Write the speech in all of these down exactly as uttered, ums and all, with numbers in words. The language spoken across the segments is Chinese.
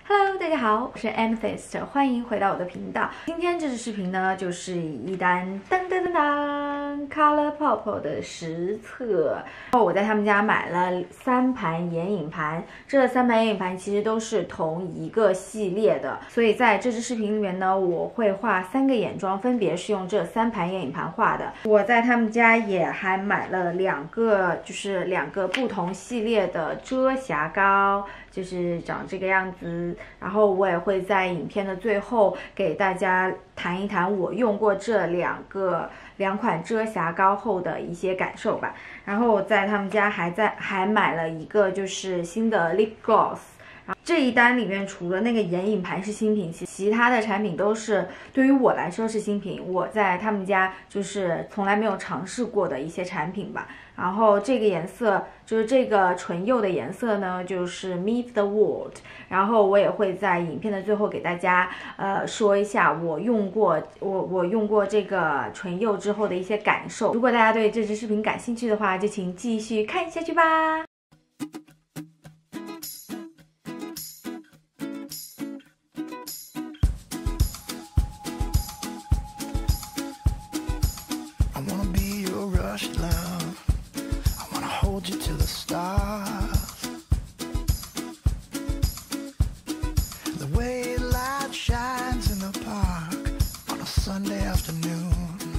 Hello， 大家好，我是 Amethyst， 欢迎回到我的频道。今天这支视频呢，就是一单当当当当 ColourPop 的实测。然后我在他们家买了三盘眼影盘，这三盘眼影盘其实都是同一个系列的，所以在这支视频里面呢，我会画三个眼妆，分别是用这三盘眼影盘画的。我在他们家也还买了两个，就是两个不同系列的遮瑕膏，就是长这个样子。然后我也会在影片的最后给大家谈一谈我用过这两个两款遮瑕膏后的一些感受吧。然后我在他们家还在还买了一个就是新的 lip gloss。这一单里面除了那个眼影盘是新品，其其他的产品都是对于我来说是新品，我在他们家就是从来没有尝试过的一些产品吧。然后这个颜色就是这个唇釉的颜色呢，就是 Meet the World。然后我也会在影片的最后给大家呃说一下我用过我我用过这个唇釉之后的一些感受。如果大家对这支视频感兴趣的话，就请继续看下去吧。 Love, I wanna hold you to the stars. The way light shines in the park on a Sunday afternoon.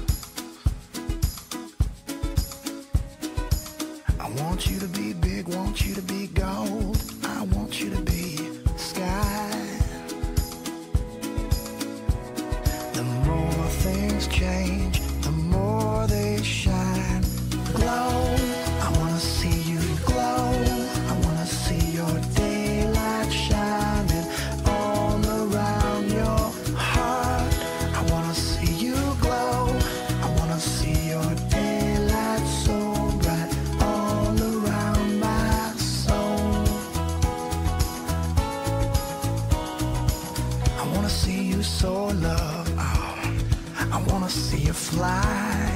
I want you to be big, want you to be gold. I want you to be sky. The more things change, the more they shine. Glow, I wanna see you glow. I wanna see your daylight shining all around your heart. I wanna see you glow. I wanna see your daylight so bright all around my soul. I wanna see you soar, love. Oh, I wanna see you fly.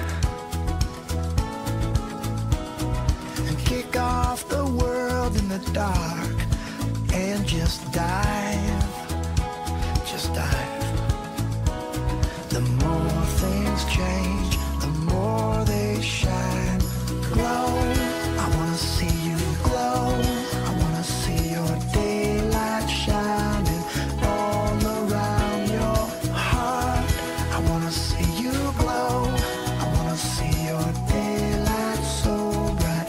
Kick off the world in the dark and just dive, just dive. The more things change, the more they shine. Glow, I wanna see you glow. I wanna see your daylight shining all around your heart. I wanna see you glow. I wanna see your daylight so bright.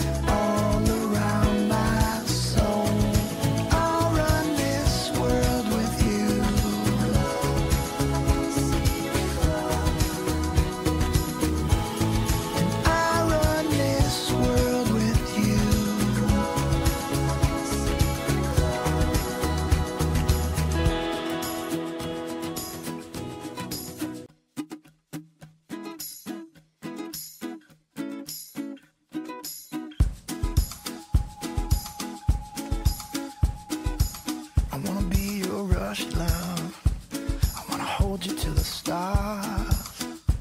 Love, I wanna hold you to the stars.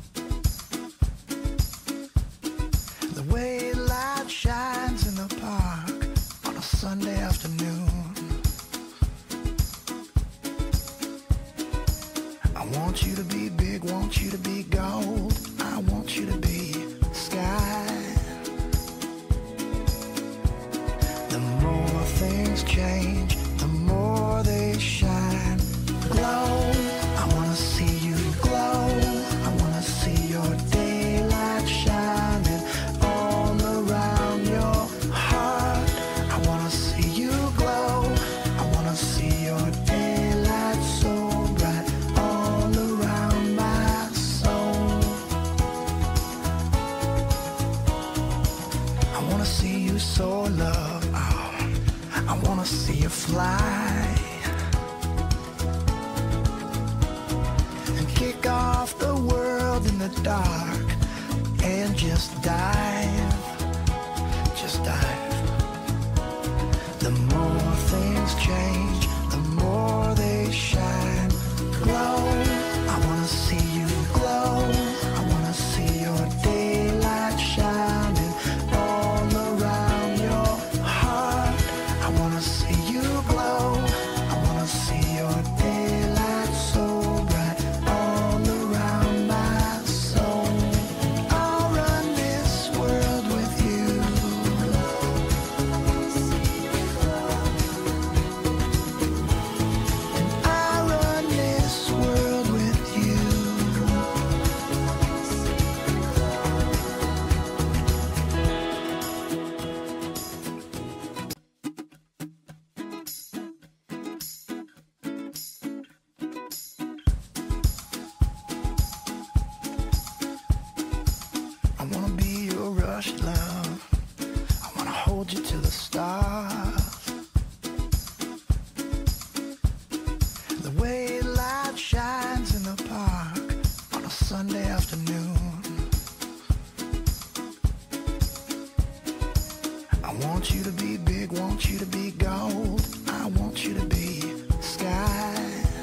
The way light shines in the park on a Sunday afternoon. I want you to be big, want you to be gold. I want you to be sky. The more things change, the more they shine. Glow, I wanna see you glow. I wanna see your daylight shining all around your heart. I wanna see you glow. I wanna see your daylight so bright all around my soul. I wanna see you soar, love. Oh, I wanna see you fly. Kick off the world in the dark and just dive, just dive. The more things change, the more they shine. Glow, I wanna see you glow. I wanna see your daylight shining all around your heart. I wanna see you glow. I wanna see should love. I wanna hold you to the stars. The way light shines in the park on a Sunday afternoon. I want you to be big, want you to be gold. I want you to be sky.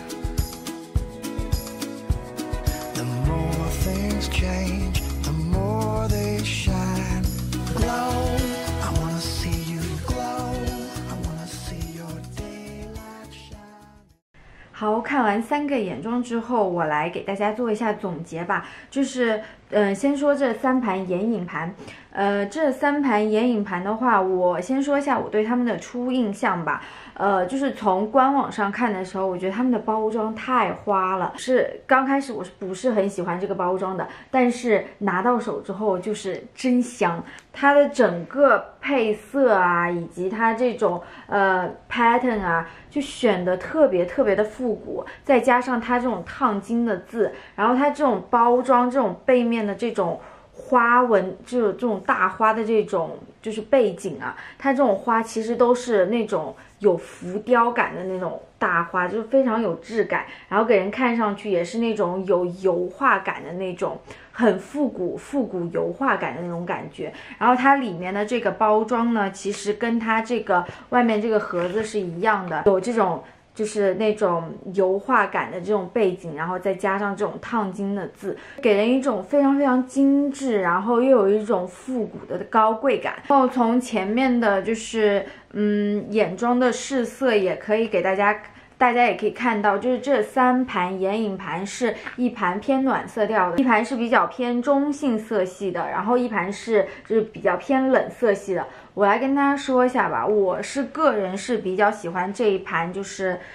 The more things change, the more they shine. Glow, I wanna see you glow. I wanna see your daylight shine. 好，看完三个眼妆之后，我来给大家做一下总结吧。就是，嗯、呃，先说这三盘眼影盘。呃，这三盘眼影盘的话，我先说一下我对他们的初印象吧。呃，就是从官网上看的时候，我觉得他们的包装太花了。是刚开始我是不是很喜欢这个包装的，但是拿到手之后就是真香。它的整个配色啊，以及它这种呃 pattern 啊，就选的特别特别的复古，再加上它这种烫金的字，然后它这种包装这种背面的这种花纹，就这种大花的这种就是背景啊，它这种花其实都是那种有浮雕感的那种大花，就是非常有质感，然后给人看上去也是那种有油画感的那种，很复古复古油画感的那种感觉。然后它里面的这个包装呢，其实跟它这个外面这个盒子是一样的，有这种就是那种油画感的这种背景，然后再加上这种烫金的字，给人一种非常非常精致，然后又有一种复古的高贵感。然后从前面的就是嗯眼妆的试色也可以给大家。大家也可以看到，就是这三盘眼影盘是一盘偏暖色调的，一盘是比较偏中性色系的，然后一盘是就是比较偏冷色系的。我来跟大家说一下吧，我是个人是比较喜欢这一盘，就是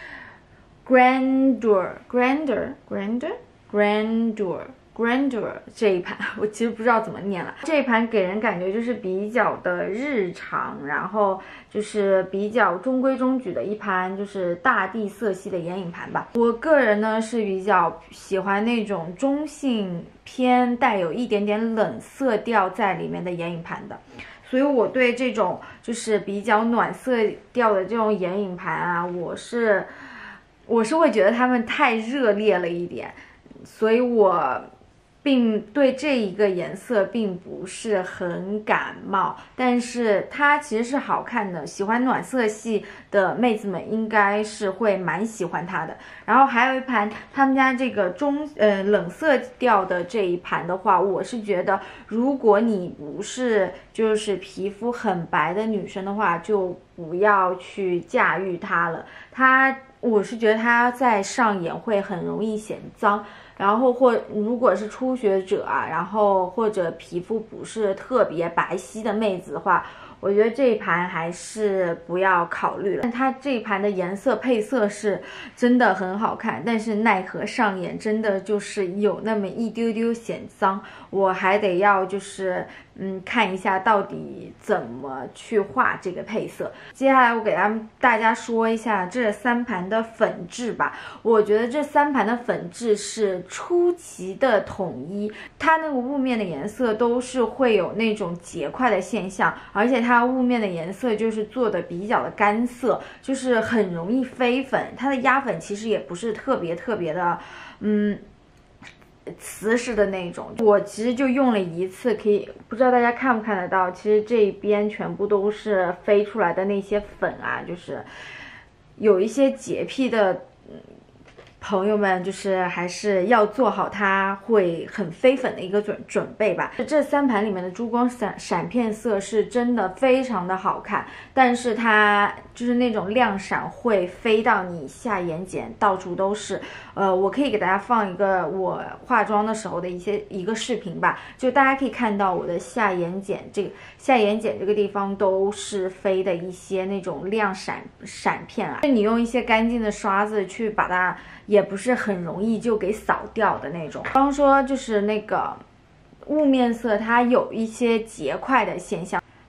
Grandeur Grandeur Grandeur Grandeur Grandeur 这一盘，我其实不知道怎么念了。这一盘给人感觉就是比较的日常，然后就是比较中规中矩的一盘，就是大地色系的眼影盘吧。我个人呢是比较喜欢那种中性偏带有一点点冷色调在里面的眼影盘的。所以我对这种就是比较暖色调的这种眼影盘啊，我是我是会觉得它们太热烈了一点，所以我并对这一个颜色并不是很感冒，但是它其实是好看的，喜欢暖色系的妹子们应该是会蛮喜欢它的。然后还有一盘他们家这个中呃冷色调的这一盘的话，我是觉得如果你不是就是皮肤很白的女生的话，就不要去驾驭它了。它我是觉得它在上眼会很容易显脏。然后或如果是初学者啊，然后或者皮肤不是特别白皙的妹子的话，我觉得这一盘还是不要考虑了。但它这一盘的颜色配色是真的很好看，但是奈何上眼真的就是有那么一丢丢显脏，我还得要就是嗯看一下到底怎么去画这个配色。接下来我给他们大家说一下这三盘的粉质吧。我觉得这三盘的粉质是出奇的统一，它那个雾面的颜色都是会有那种结块的现象，而且它雾面的颜色就是做的比较的干涩，就是很容易飞粉。它的压粉其实也不是特别特别的嗯瓷实的那种，我其实就用了一次，可以不知道大家看不看得到，其实这边全部都是飞出来的那些粉啊，就是有一些洁癖的朋友们就是还是要做好它会很飞粉的一个准准备吧。这三盘里面的珠光闪闪片色是真的非常的好看，但是它就是那种亮闪会飞到你下眼睑，到处都是。呃，我可以给大家放一个我化妆的时候的一些一个视频吧，就大家可以看到我的下眼睑这个下眼睑这个地方都是飞的一些那种亮闪闪片啊，你用一些干净的刷子去把它，也不是很容易就给扫掉的那种。比方说就是那个雾面色，它有一些结块的现象。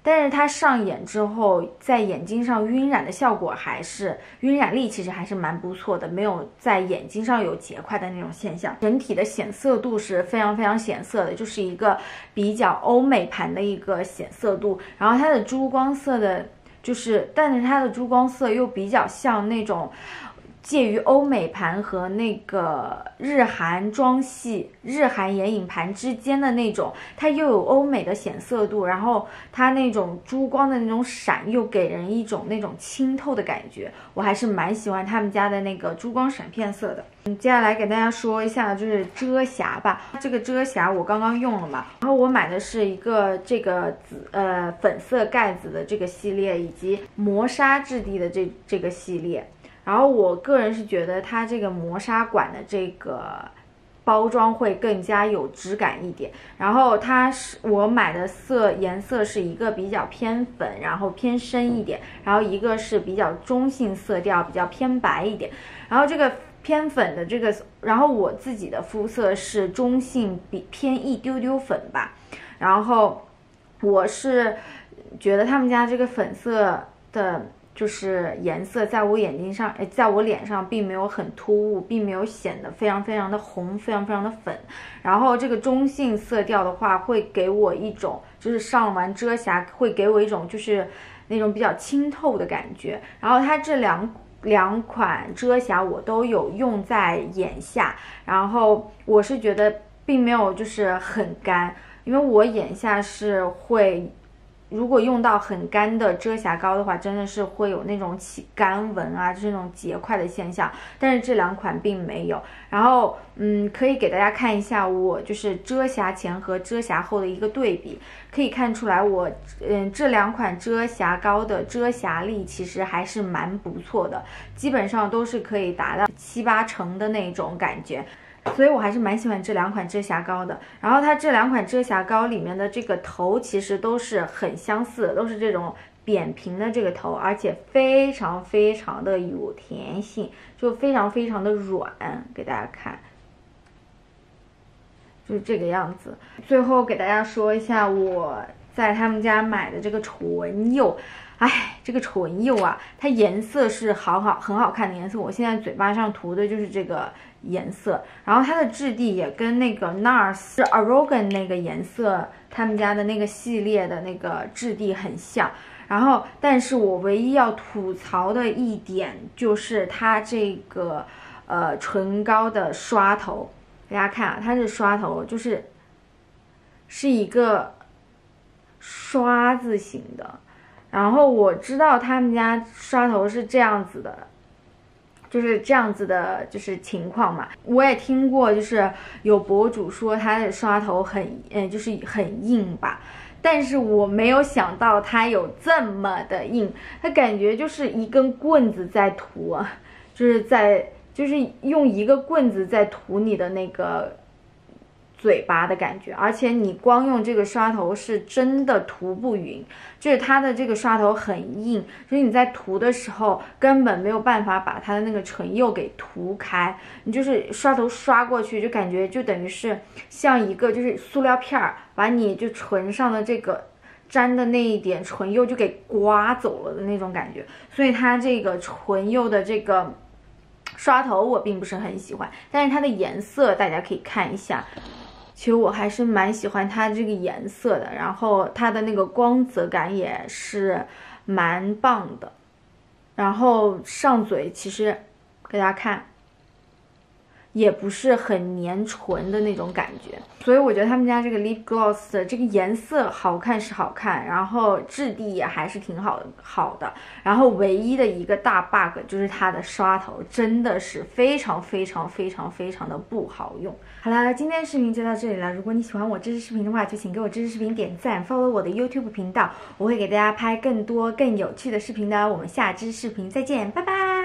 但是它上眼之后，在眼睛上晕染的效果还是晕染力其实还是蛮不错的，没有在眼睛上有结块的那种现象。整体的显色度是非常非常显色的，就是一个比较欧美盘的一个显色度。然后它的珠光色的，就是但是它的珠光色又比较像那种。介于欧美盘和那个日韩妆系、日韩眼影盘之间的那种，它又有欧美的显色度，然后它那种珠光的那种闪又给人一种那种清透的感觉，我还是蛮喜欢他们家的那个珠光闪片色的。嗯，接下来给大家说一下就是遮瑕吧，这个遮瑕我刚刚用了嘛，然后我买的是一个这个紫呃粉色盖子的这个系列，以及磨砂质地的这这个系列。然后我个人是觉得它这个磨砂管的这个包装会更加有质感一点。然后它是我买的色颜色是一个比较偏粉，然后偏深一点，然后一个是比较中性色调，比较偏白一点。然后这个偏粉的这个，然后我自己的肤色是中性，比偏一丢丢粉吧。然后我是觉得他们家这个粉色的。就是颜色在我眼睛上，在我脸上并没有很突兀，并没有显得非常非常的红，非常非常的粉。然后这个中性色调的话，会给我一种，就是上完遮瑕会给我一种就是那种比较清透的感觉。然后它这两两款遮瑕我都有用在眼下，然后我是觉得并没有就是很干，因为我眼下是会。如果用到很干的遮瑕膏的话，真的是会有那种起干纹啊，就是那种结块的现象。但是这两款并没有。然后，嗯，可以给大家看一下我就是遮瑕前和遮瑕后的一个对比，可以看出来我，嗯，这两款遮瑕膏的遮瑕力其实还是蛮不错的，基本上都是可以达到七八成的那种感觉。所以我还是蛮喜欢这两款遮瑕膏的。然后它这两款遮瑕膏里面的这个头其实都是很相似的，都是这种扁平的这个头，而且非常非常的有弹性，就非常非常的软，给大家看，就是这个样子。最后给大家说一下我在他们家买的这个唇釉。哎，这个唇釉啊，它颜色是好好很好看的颜色，我现在嘴巴上涂的就是这个颜色，然后它的质地也跟那个 NARS Argan 那个颜色，他们家的那个系列的那个质地很像。然后，但是我唯一要吐槽的一点就是它这个呃唇膏的刷头，大家看啊，它这刷头就是是一个刷字形的。然后我知道他们家刷头是这样子的，就是这样子的，就是情况嘛。我也听过，就是有博主说他的刷头很，嗯，就是很硬吧。但是我没有想到它有这么的硬，它感觉就是一根棍子在涂啊，就是在就是用一个棍子在涂你的那个嘴巴的感觉，而且你光用这个刷头是真的涂不匀，就是它的这个刷头很硬，所以你在涂的时候根本没有办法把它的那个唇釉给涂开，你就是刷头刷过去就感觉就等于是像一个就是塑料片儿把你就唇上的这个沾的那一点唇釉就给刮走了的那种感觉，所以它这个唇釉的这个刷头我并不是很喜欢，但是它的颜色大家可以看一下，其实我还是蛮喜欢它这个颜色的，然后它的那个光泽感也是蛮棒的，然后上嘴其实给大家看也不是很粘唇的那种感觉，所以我觉得他们家这个 lip gloss 的这个颜色好看是好看，然后质地也还是挺好的好的，然后唯一的一个大 bug 就是它的刷头真的是非常非常非常非常的不好用。好了，今天视频就到这里了，如果你喜欢我这支视频的话，就请给我这支视频点赞 follow 我的 YouTube 频道，我会给大家拍更多更有趣的视频的，我们下支视频再见，拜拜。